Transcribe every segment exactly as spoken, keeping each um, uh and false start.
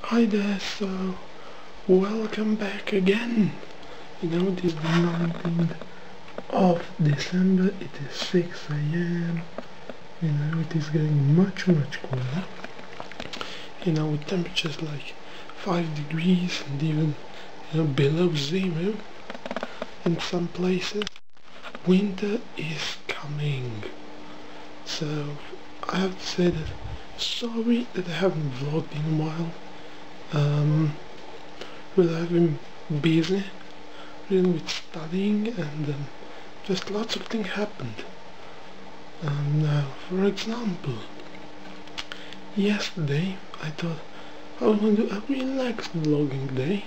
Hi there, so welcome back again. You know, it is the nineteenth of December, it is six A M You know, it is getting much much cooler. You know, with temperatures like five degrees and even, you know, below zero in some places. Winter is coming. So I have to say that sorry that I haven't vlogged in a while. Um, well, I've been busy really with studying, and um, just lots of things happened. Um, now, for example, yesterday I thought I was going to do a relaxed vlogging day,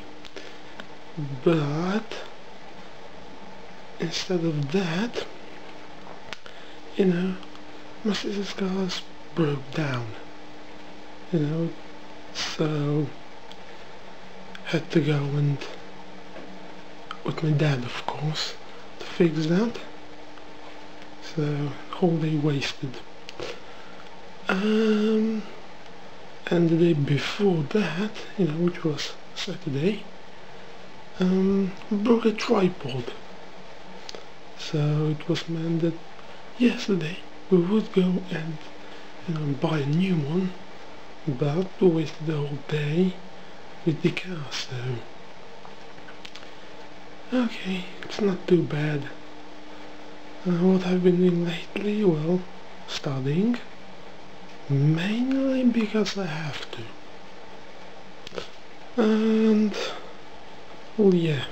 but instead of that, you know, my sister's car broke down. You know, so had to go and with my dad, of course, to fix that. So whole day wasted. Um, and the day before that, you know, which was Saturday, um, broke a tripod. So it was meant that yesterday we would go and, you know, buy a new one, but we wasted the whole day with the car, so okay, it's not too bad. Uh, what I've been doing lately? Well, studying, mainly because I have to, and well, yeah,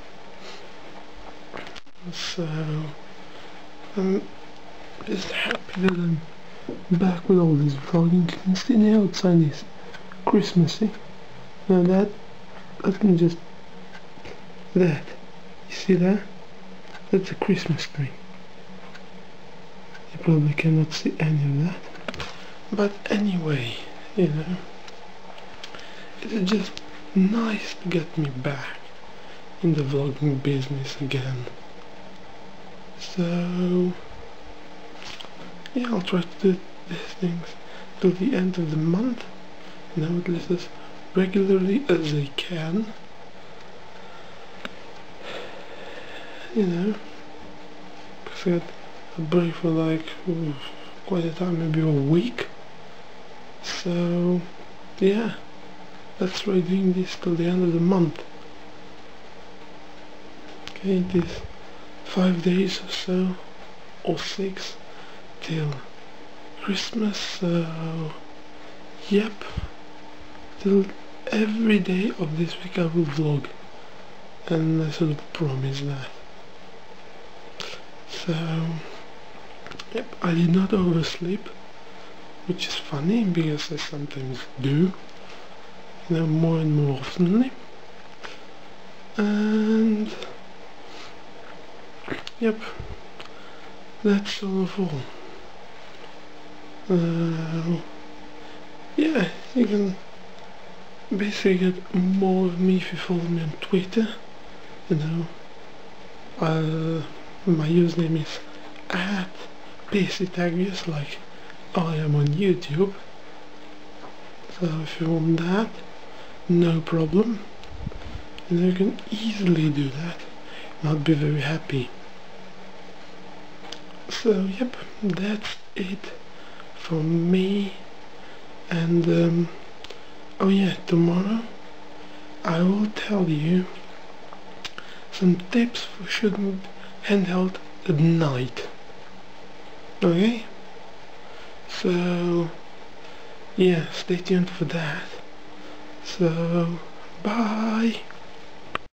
so I'm just happy that I'm back with all this vlogging. You can see the outside is Christmassy. Now that, let me just, that, you see that? That's a Christmas tree. You probably cannot see any of that. But anyway, you know, it's just nice to get me back in the vlogging business again. So, yeah, I'll try to do these things till the end of the month. You know, at least as regularly as I can, you know, because I had a break for like ooh, quite a time, maybe a week. So yeah, let's try doing this till the end of the month. Okay, it is five days or so, or six, till Christmas, so yep, till every day of this week I will vlog, and I sort of promise that. So, yep, I did not oversleep, which is funny because I sometimes do, you know, more and more oftenly. And yep, that's sort of all. Uh, yeah, you can basically get more of me if you follow me on Twitter. You know, uh, my username is at PaceyTagius, like I am on YouTube. So if you want that, no problem. You know, you can easily do that, and I'll be very happy. So yep, that's it from me. And um, oh yeah, tomorrow I will tell you some tips for shooting handheld at night. Okay? So yeah, stay tuned for that. So bye!